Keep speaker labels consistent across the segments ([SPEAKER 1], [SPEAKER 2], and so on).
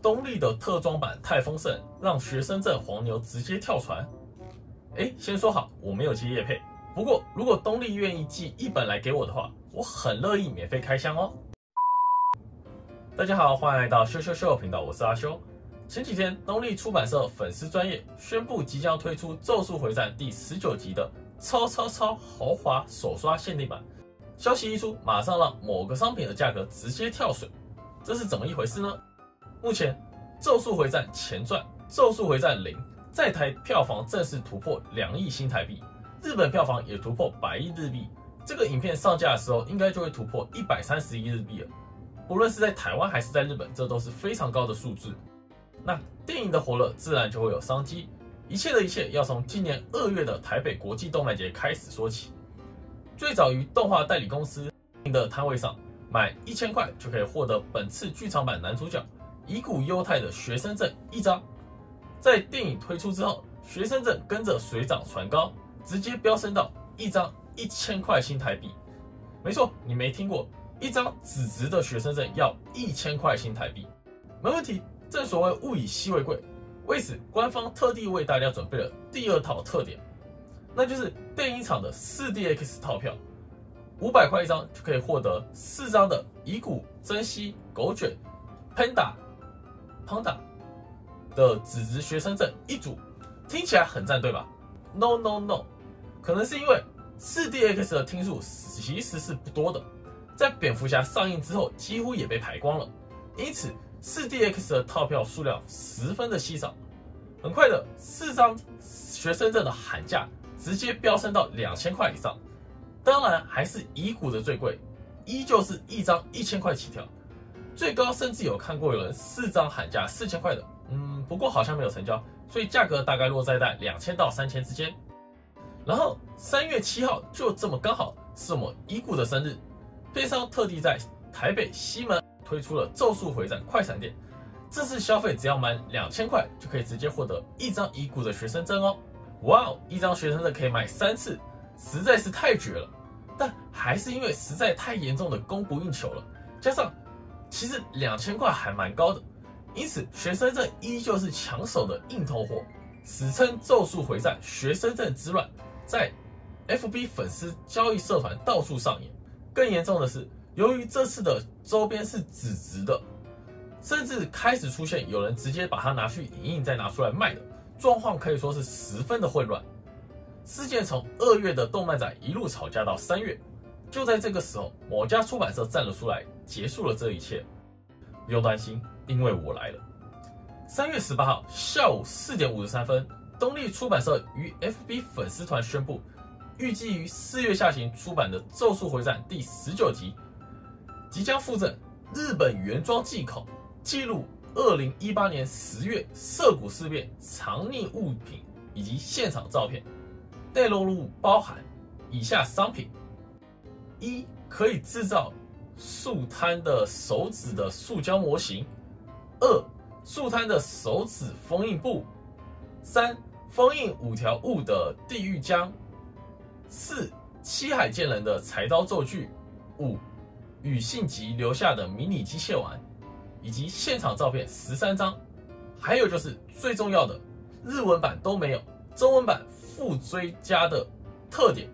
[SPEAKER 1] 东立的特装版太丰盛，让学生证黄牛直接跳船。先说好，我没有接业配。不过如果东立愿意寄1本来给我的话，我很乐意免费开箱哦。大家好，欢迎来到修修修频道，我是阿修。前几天，东立出版社粉丝专页宣布即将推出《咒术回战》第19集的超豪华手刷限定版。消息一出，马上让某个商品的价格直接跳水，这是怎么一回事呢？目前，《咒术回战前传》《咒术回战0》在台票房正式突破2亿新台币，日本票房也突破100亿日币。这个影片上架的时候，应该就会突破130亿日币了。不论是在台湾还是在日本，这都是非常高的数字。那电影的火热，自然就会有商机。一切的一切要从今年2月的台北国际动漫节开始说起。最早于动画代理公司的摊位上，买1000块就可以获得本次剧场版男主角乙骨忧太的学生证1张。在电影推出之后，学生证跟着水涨船高，直接飙升到1张1000块新台币。没错，你没听过，一张纸质的学生证要1000块新台币。没问题，正所谓物以稀为贵，为此官方特地为大家准备了第2套特点，那就是电影场的 4DX 套票，500块1张就可以获得4张的乙骨、珍稀、狗卷、Panda 的纸质学生证一组，听起来很赞，对吧 ？No， 可能是因为 4DX 的听数其实是不多的，在蝙蝠侠上映之后几乎也被排光了，因此 4DX 的套票数量十分的稀少。很快的，4张学生证的喊价直接飙升到2000块以上，当然还是乙骨的最贵，依旧是1张1000块起跳，最高甚至有看过有人4张喊价4000块的，不过好像没有成交，所以价格大概落在2000到3000之间。然后3月7号就这么刚好是我们乙骨的生日，片商特地在台北西门推出了咒术回战快闪店，这次消费只要满2000块就可以直接获得1张乙骨的学生证哦。哇哦，1张学生证可以买3次，实在是太绝了。但还是因为实在太严重的供不应求了，加上其实2000块还蛮高的，因此学生证依旧是抢手的硬通货，史称咒术回战学生证之乱，在 FB 粉丝交易社团到处上演。更严重的是，由于这次的周边是纸质的，甚至开始出现有人直接把它拿去影印再拿出来卖的状况，可以说是十分的混乱。事件从2月的动漫展一路吵架到3月，就在这个时候，某家出版社站了出来，结束了这一切。不用担心，因为我来了。3月18号下午4点53分，东立出版社于 FB 粉丝团宣布，预计于4月下旬出版的《咒术回战》第19集，即将附赠日本原装进口，记录2018年10月涩谷事变藏匿物品以及现场照片，内容物包含以下商品：1. 可以制造树摊的手指的塑胶模型；2. 树摊的手指封印布；3. 封印5条悟的地狱浆；4. 七海剑人的柴刀咒具；5. 与信吉留下的迷你机械丸，以及现场照片13张。还有就是最重要的，日文版都没有，中文版附追加的特点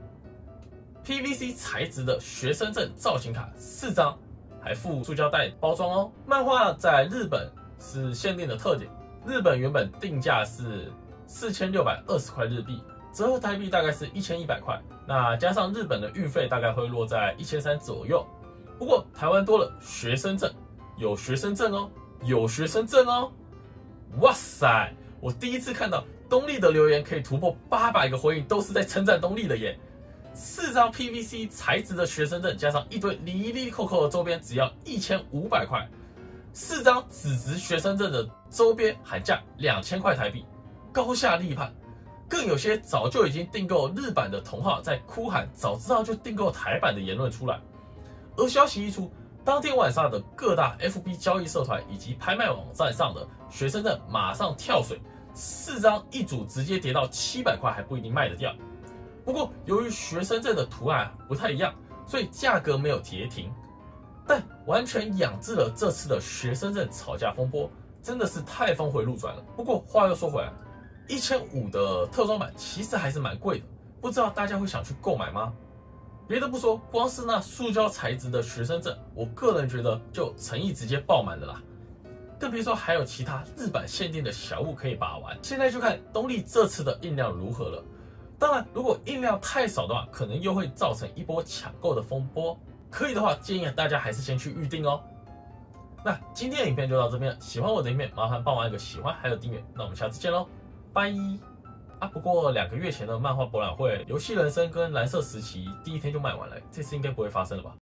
[SPEAKER 1] PVC 材质的学生证造型卡4张，还附塑胶袋包装哦。漫画在日本是限定的特点，日本原本定价是4620块日币，折合台币大概是1100块，那加上日本的运费大概会落在1300左右。不过台湾多了学生证，有学生证哦，有学生证哦！哇塞，我第一次看到东立的留言可以突破800个回应，都是在称赞东立的耶。4张 PVC 材质的学生证，加上一堆哩哩扣扣的周边，只要1500块。4张纸质学生证的周边喊价2000块台币，高下立判。更有些早就已经订购日版的同好在哭喊早知道就订购台版的言论出来。而消息一出，当天晚上的各大 FB 交易社团以及拍卖网站上的学生证马上跳水，4张一组直接跌到700块还不一定卖得掉。不过由于学生证的图案不太一样，所以价格没有跌停，但完全养制了这次的学生证吵架风波， 真的是太峰回路转了。不过话又说回来，1500的特装版其实还是蛮贵的，不知道大家会想去购买吗？别的不说，光是那塑胶材质的学生证，我个人觉得就诚意直接爆满了啦。更别说还有其他日版限定的小物可以把玩。现在就看东立这次的印量如何了。当然，如果印量太少的话，可能又会造成一波抢购的风波。可以的话，建议大家还是先去预定哦。那今天的影片就到这边了，喜欢我的影片，麻烦帮我按个喜欢，还有订阅。那我们下次见喽，拜！不过2个月前的漫画博览会，游戏人生跟蓝色时期第1天就卖完了，这次应该不会发生了吧？